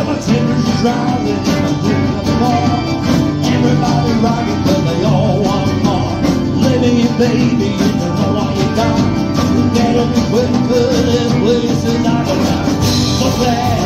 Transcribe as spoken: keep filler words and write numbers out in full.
bartenders driving and I'm doing up the bar. Everybody rocking but they all want more. Living it, baby, you don't know what you got. You gotta be quick, good in places I go out. So bad.